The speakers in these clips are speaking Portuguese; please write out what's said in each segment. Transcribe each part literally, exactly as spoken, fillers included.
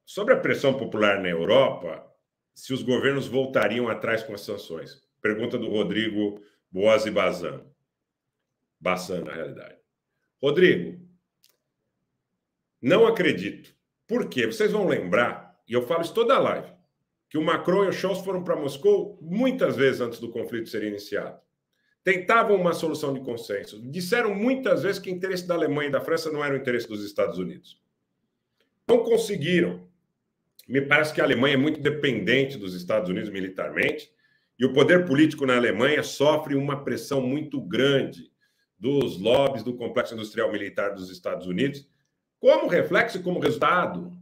Sobre a pressão popular na Europa, se os governos voltariam atrás com as sanções. Pergunta do Rodrigo Boazzi Bazan. Bassan, na realidade. Rodrigo, não acredito. Por quê? Vocês vão lembrar, e eu falo isso toda a live, que o Macron e o Scholz foram para Moscou muitas vezes antes do conflito ser iniciado. Tentavam uma solução de consenso. Disseram muitas vezes que o interesse da Alemanha e da França não era o interesse dos Estados Unidos. Não conseguiram. Me parece que a Alemanha é muito dependente dos Estados Unidos militarmente e o poder político na Alemanha sofre uma pressão muito grande dos lobbies do complexo industrial militar dos Estados Unidos, como reflexo e como resultado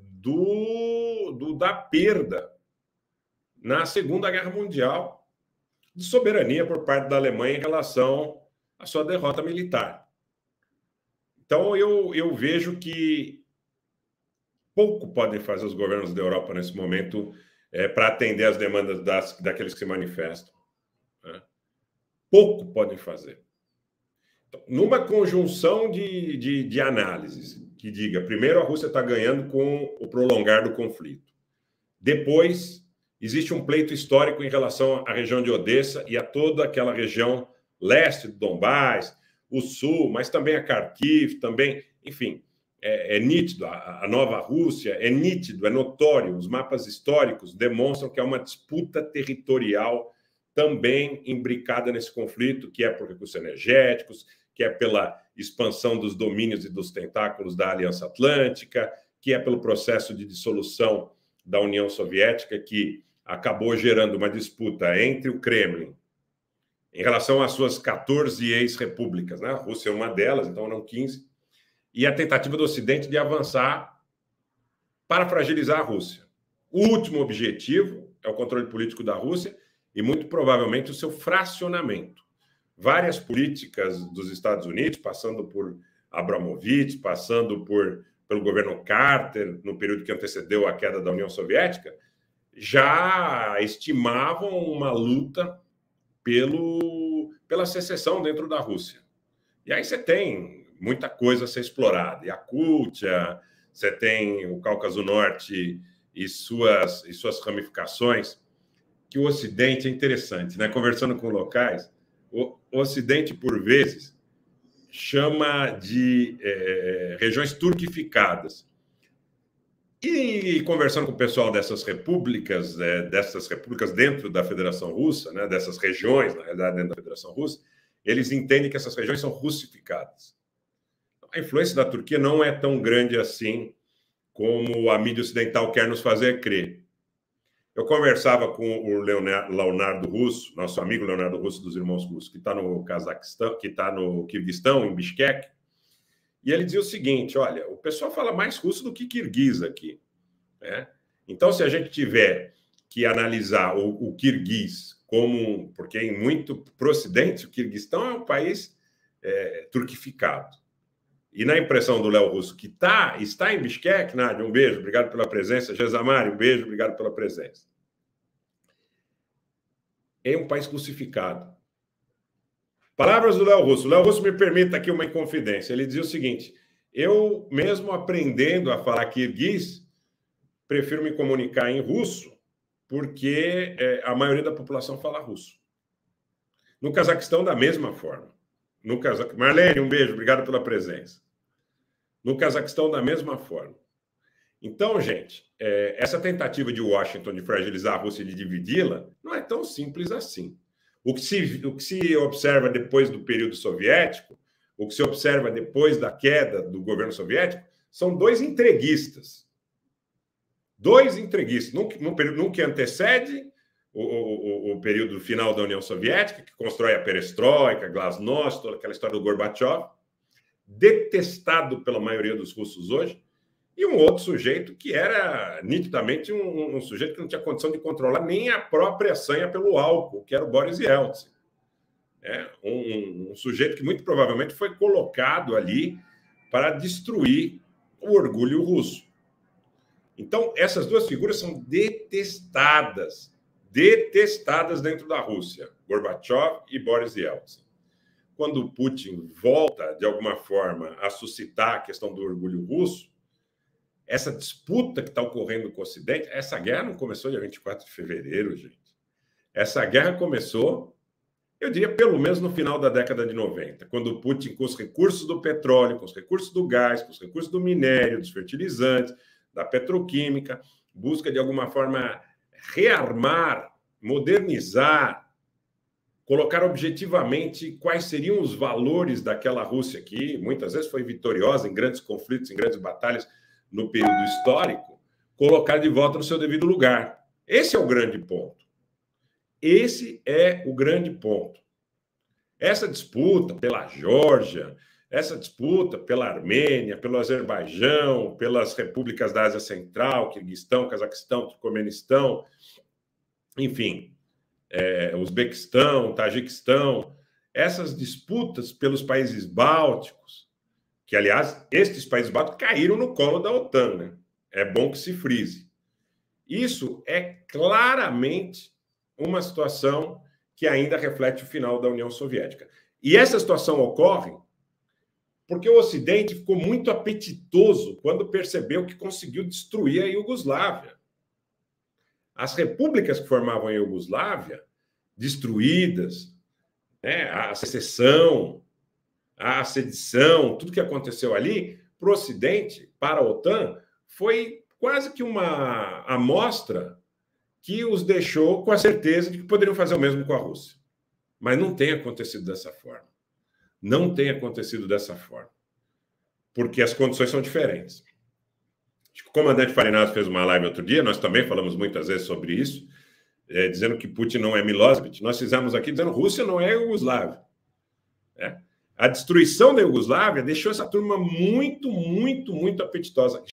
do, do, da perda na Segunda Guerra Mundial de soberania por parte da Alemanha em relação à sua derrota militar. Então, eu, eu vejo que pouco podem fazer os governos da Europa nesse momento é, para atender às demandas das, daqueles que se manifestam. Né? Pouco podem fazer. Então, numa conjunção de, de, de análises que diga, primeiro, a Rússia está ganhando com o prolongar do conflito. Depois, existe um pleito histórico em relação à região de Odessa e a toda aquela região leste do Donbás, o sul, mas também a Kharkiv, também, enfim... É, é nítido, a, a nova Rússia é nítido, é notório, os mapas históricos demonstram que é uma disputa territorial também imbricada nesse conflito, que é por recursos energéticos, que é pela expansão dos domínios e dos tentáculos da Aliança Atlântica, que é pelo processo de dissolução da União Soviética, que acabou gerando uma disputa entre o Kremlin em relação às suas quatorze ex-repúblicas, né? A Rússia é uma delas, então eram quinze, e a tentativa do Ocidente de avançar para fragilizar a Rússia. O último objetivo é o controle político da Rússia e, muito provavelmente, o seu fracionamento. Várias políticas dos Estados Unidos, passando por Abramovich, passando por, pelo governo Carter, no período que antecedeu a queda da União Soviética, já estimavam uma luta pelo, pela secessão dentro da Rússia. E aí você tem muita coisa a ser explorada. Yakutia, você tem o Cáucaso Norte e suas, e suas ramificações, que o Ocidente é interessante, né? Conversando com locais, o, o Ocidente, por vezes, chama de é, regiões turquificadas. E conversando com o pessoal dessas repúblicas, é, dessas repúblicas dentro da Federação Russa, né? Dessas regiões, na realidade, dentro da Federação Russa, eles entendem que essas regiões são russificadas. A influência da Turquia não é tão grande assim como a mídia ocidental quer nos fazer crer. Eu conversava com o Leonardo Russo, nosso amigo Leonardo Russo dos Irmãos Russos, que está no Cazaquistão, que está no Quirguistão, em Bishkek, e ele dizia o seguinte, olha, o pessoal fala mais russo do que kirguiz aqui. Né? Então, se a gente tiver que analisar o, o kirguiz como... Porque em muito para o Ocidente, o Quirguistão é um país é, turquificado. E na impressão do Léo Russo, que tá, está em Bishkek, Nádia, um beijo, obrigado pela presença. Jezamari, um beijo, obrigado pela presença. É um país russificado. Palavras do Léo Russo. O Léo Russo me permita aqui uma inconfidência. Ele dizia o seguinte, eu, mesmo aprendendo a falar kirguiz, prefiro me comunicar em russo, porque é, a maioria da população fala russo. No Cazaquistão, da mesma forma. No Caza... Marlene, um beijo, obrigado pela presença. No Cazaquistão, da mesma forma. Então, gente, é, essa tentativa de Washington de fragilizar a Rússia e de dividi-la não é tão simples assim. O que, se, o que se observa depois do período soviético, o que se observa depois da queda do governo soviético, são dois entreguistas. Dois entreguistas. Num, num, num que antecede o, o, o período final da União Soviética, que constrói a perestroika, glasnost, toda aquela história do Gorbachev, detestado pela maioria dos russos hoje, e um outro sujeito que era nitidamente um, um sujeito que não tinha condição de controlar nem a própria sanha pelo álcool, que era o Boris Yeltsin. É, um, um sujeito que muito provavelmente foi colocado ali para destruir o orgulho russo. Então, essas duas figuras são detestadas, detestadas dentro da Rússia, Gorbachev e Boris Yeltsin. Quando o Putin volta, de alguma forma, a suscitar a questão do orgulho russo, essa disputa que está ocorrendo com o Ocidente, essa guerra não começou dia vinte e quatro de fevereiro, gente. Essa guerra começou, eu diria, pelo menos no final da década de noventa, quando o Putin, com os recursos do petróleo, com os recursos do gás, com os recursos do minério, dos fertilizantes, da petroquímica, busca, de alguma forma, rearmar, modernizar, colocar objetivamente quais seriam os valores daquela Rússia que muitas vezes foi vitoriosa em grandes conflitos, em grandes batalhas no período histórico, colocar de volta no seu devido lugar. Esse é o grande ponto. Esse é o grande ponto. Essa disputa pela Geórgia, essa disputa pela Armênia, pelo Azerbaijão, pelas repúblicas da Ásia Central, Quirguistão, Cazaquistão, Turcomenistão, enfim, é, Uzbequistão, Tajiquistão, essas disputas pelos países bálticos, que, aliás, estes países bálticos caíram no colo da OTAN, né? É bom que se frise. Isso é claramente uma situação que ainda reflete o final da União Soviética. E essa situação ocorre porque o Ocidente ficou muito apetitoso quando percebeu que conseguiu destruir a Iugoslávia. As repúblicas que formavam a Iugoslávia, destruídas, né, a secessão, a sedição, tudo que aconteceu ali, para o Ocidente, para a OTAN, foi quase que uma amostra que os deixou com a certeza de que poderiam fazer o mesmo com a Rússia. Mas não tem acontecido dessa forma. Não tem acontecido dessa forma. Porque as condições são diferentes. O comandante Farinato fez uma live outro dia, nós também falamos muitas vezes sobre isso, é, dizendo que Putin não é Milosevic. Nós fizemos aqui dizendo que Rússia não é Iugoslávia. É. A destruição da Iugoslávia deixou essa turma muito, muito, muito apetitosa.